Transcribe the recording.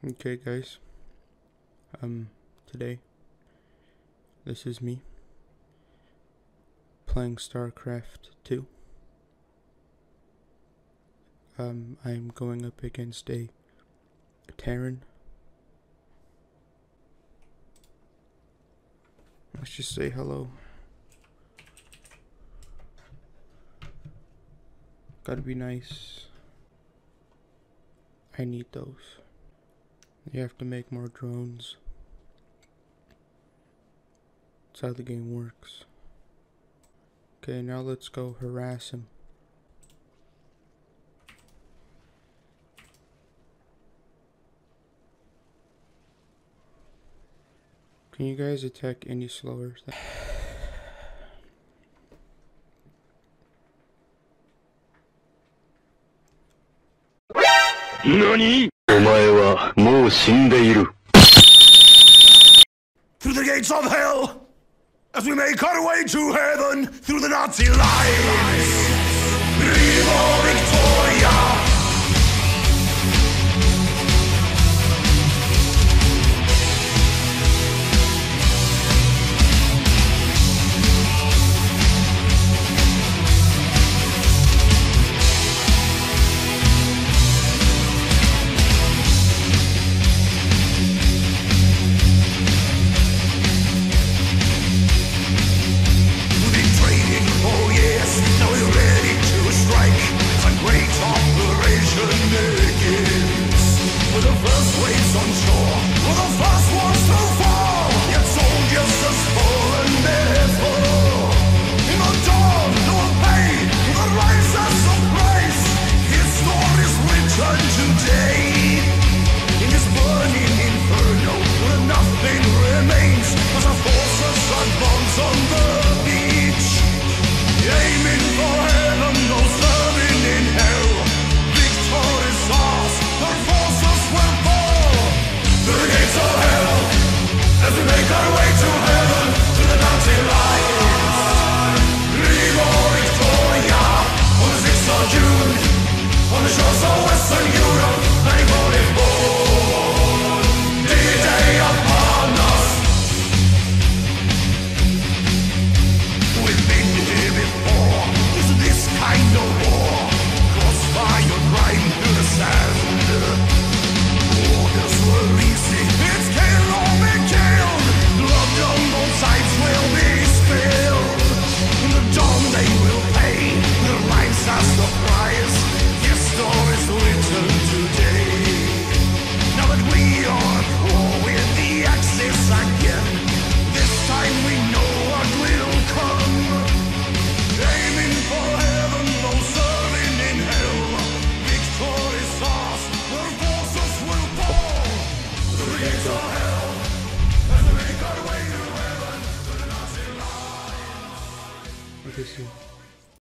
Okay guys, today, this is me, playing StarCraft 2. I'm going up against a Terran. Let's just say hello. Gotta be nice. I need those. You have to make more drones. That's how the game works. Okay, now let's go harass him. Can you guys attack any slower? NANI?! お前はもう死んでいる。 Through the gates of hell, as we make our way to heaven, through the Nazi lines. Viva Victoria! What is it?